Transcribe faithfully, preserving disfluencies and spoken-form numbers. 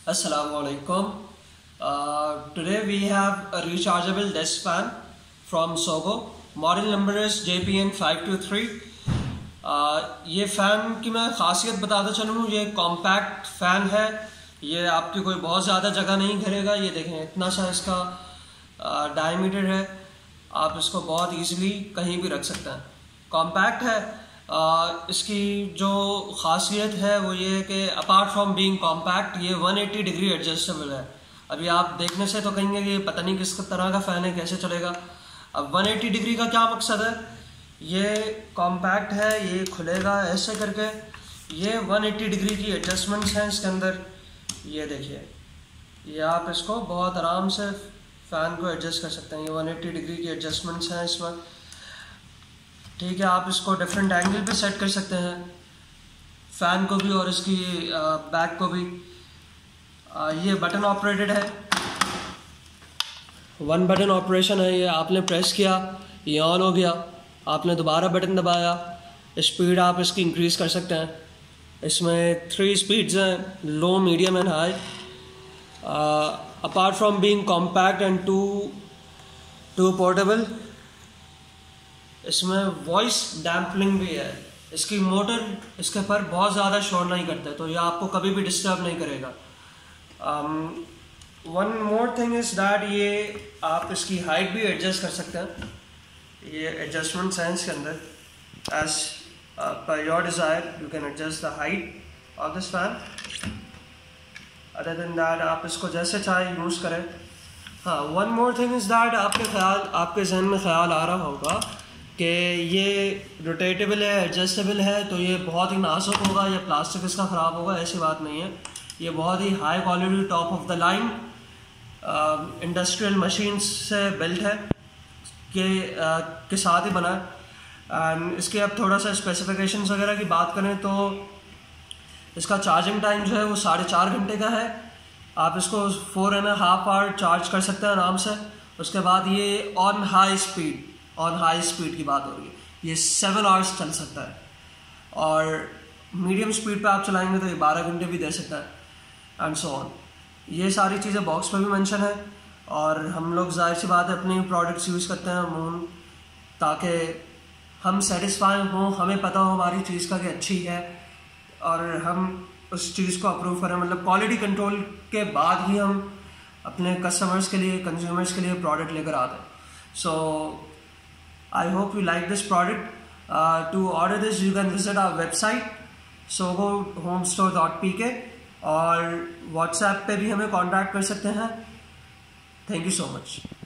Assalamualaikum. Uh, today we have a rechargeable desk fan from Sogo. Model number is J P N five two three. uh, ये fan की मैं ख़ासियत बताता चलूँ, ये compact fan है। ये आपकी कोई बहुत ज़्यादा जगह नहीं घेरेगा। ये देखें, इतना सा इसका डायमीटर है, आप इसको बहुत इजीली कहीं भी रख सकते हैं। कॉम्पैक्ट है। Uh, इसकी जो ख़ासियत है वो ये है कि अपार्ट फ्रॉम बीइंग कॉम्पैक्ट, ये one eighty डिग्री एडजस्टेबल है। अभी आप देखने से तो कहेंगे कि पता नहीं किस तरह का फ़ैन है, कैसे चलेगा। अब one eighty डिग्री का क्या मकसद है, ये कॉम्पैक्ट है, ये खुलेगा ऐसे करके। ये one eighty डिग्री की एडजस्टमेंट्स हैं इसके अंदर। ये देखिए, ये आप इसको बहुत आराम से फ़ैन को एडजस्ट कर सकते हैं। ये one eighty डिग्री की एडजस्टमेंट्स हैं इसमें, ठीक है। आप इसको डिफरेंट एंगल पे सेट कर सकते हैं, फ़ैन को भी और इसकी बैक को भी। ये बटन ऑपरेटेड है, वन बटन ऑपरेशन है। ये आपने प्रेस किया, ये ऑन हो गया। आपने दोबारा बटन दबाया, स्पीड आप इसकी इंक्रीज़ कर सकते हैं। इसमें थ्री स्पीड्स हैं, low, medium and high. Apart from being compact and to to portable, इसमें वॉइस डैम्पनिंग भी है। इसकी मोटर इसके पर बहुत ज़्यादा शोर नहीं करते, तो ये आपको कभी भी डिस्टर्ब नहीं करेगा। One more thing is that ये आप इसकी हाइट भी एडजस्ट कर सकते हैं। ये एडजस्टमेंट है इसके अंदर, as per your desire you can adjust the height of this fan. Other than that आप इसको जैसे चाहे यूज़ करें। हाँ, one more thing is that आपके ख्याल आपके जहन में ख्याल आ रहा होगा कि ये रोटेटेबल है, एडजस्टेबल है, तो ये बहुत ही नाजुक होगा या प्लास्टिक इसका ख़राब होगा। ऐसी बात नहीं है। ये बहुत ही high quality, top of the line industrial machines से बिल्ट है के uh, के साथ ही बना है। एंड इसके अब थोड़ा सा स्पेसिफिकेशंस वगैरह की बात करें तो इसका चार्जिंग टाइम जो है वो साढ़े चार घंटे का है। आप इसको four and half hour charge कर सकते हैं आराम से। उसके बाद ये on high speed on high speed की बात हो रही है, ये सेवन आवर्स चल सकता है। और मीडियम स्पीड पे आप चलाएंगे तो ये बारह घंटे भी दे सकता है, एंड सो ऑन। ये सारी चीज़ें बॉक्स पे भी मेंशन है। और हम लोग जाहिर सी बात है अपने प्रोडक्ट्स यूज़ करते हैं मून, ताकि हम सेटिस्फाई हों, हमें पता हो हमारी चीज़ का कि अच्छी है और हम उस चीज़ को अप्रूव करें। मतलब क्वालिटी कंट्रोल के बाद ही हम अपने कस्टमर्स के लिए, कंज्यूमर्स के लिए प्रोडक्ट लेकर आते हैं। सो I hope you like this product. Uh, to order this, you can visit our website sogo home store dot p k और WhatsApp पे भी हमें कांटेक्ट कर सकते हैं। Thank you so much.